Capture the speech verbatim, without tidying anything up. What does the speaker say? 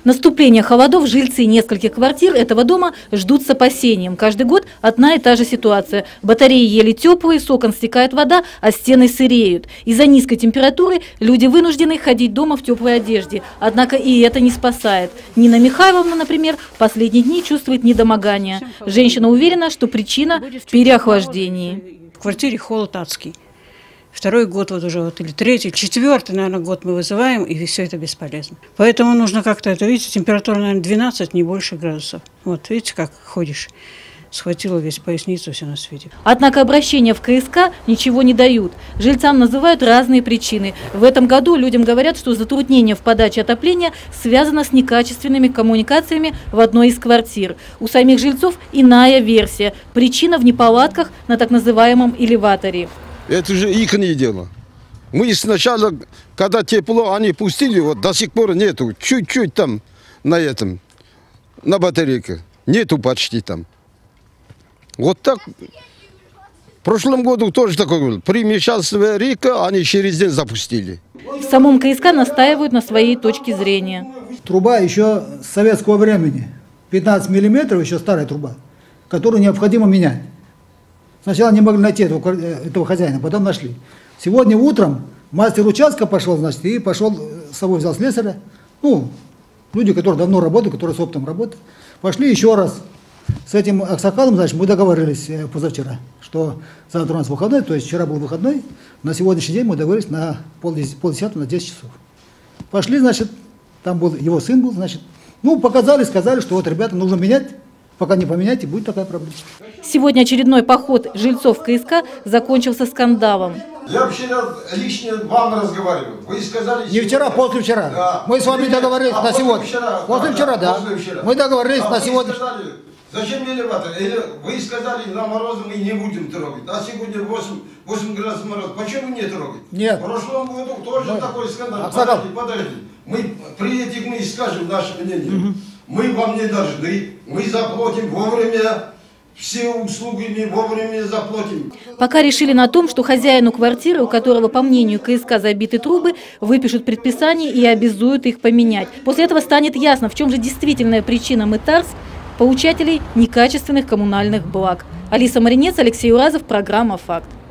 Наступление холодов жильцы нескольких квартир этого дома ждут с опасением. Каждый год одна и та же ситуация. Батареи еле теплые, с окон стекает вода, а стены сыреют. Из-за низкой температуры люди вынуждены ходить дома в теплой одежде. Однако и это не спасает. Нина Михайловна, например, в последние дни чувствует недомогание. Женщина уверена, что причина в переохлаждении. В квартире холод адский. Второй год вот уже, вот, или третий, четвертый, наверное, год мы вызываем, и все это бесполезно. Поэтому нужно как-то это, видите, температура, наверное, двенадцать, не больше градусов. Вот, видите, как ходишь. Схватила весь поясницу, все на свете. Однако обращения в ка эс ка ничего не дают. Жильцам называют разные причины. В этом году людям говорят, что затруднение в подаче отопления связано с некачественными коммуникациями в одной из квартир. У самих жильцов иная версия. Причина в неполадках на так называемом элеваторе. Это же их дело. Мы сначала, когда тепло, они пустили, вот до сих пор нету. Чуть-чуть там на этом, на батарейке. Нету почти там. Вот так. В прошлом году тоже такое было. При вмешательстве река они через день запустили. В самом ка эс ка настаивают на своей точке зрения. Труба еще с советского времени. пятнадцать миллиметров, еще старая труба, которую необходимо менять. Сначала не могли найти этого, этого хозяина, потом нашли. Сегодня утром мастер участка пошел, значит, и пошел, с собой взял слесаря. Ну, люди, которые давно работают, которые с опытом работают. Пошли еще раз. С этим аксакалом, значит, мы договорились позавчера, что завтра у нас выходной, то есть вчера был выходной, на сегодняшний день мы договорились на полдесятого, на десять часов. Пошли, значит, там был его сын был, значит, ну, показали, сказали, что вот, ребята, нужно менять. Пока не поменяйте, будет такая проблема. Сегодня очередной поход жильцов в ка эс ка закончился скандалом. Я вчера лично вам разговаривал. Вы сказали... Не вчера, послевчера. Да. Мы с вами договорились а на сегодня. Послевчера, да. да. Мы договорились а на сегодня. Сказали, зачем элеватор? Вы сказали, на мороз мы не будем трогать. А сегодня восемь градусов мороз. Почему не трогать? Нет. В прошлом году тоже мы... такой скандал. Аксакал. Подожди, подожди. Мы при этих мы скажем наше мнение. Угу. Мы вам не должны, мы заплатим вовремя, все услуги мы вовремя заплатим. Пока решили на том, что хозяину квартиры, у которого, по мнению ка эс ка, забиты трубы, выпишут предписание и обязуют их поменять. После этого станет ясно, в чем же действительная причина мытарств получателей некачественных коммунальных благ. Алиса Маринец, Алексей Уразов, программа «Факт».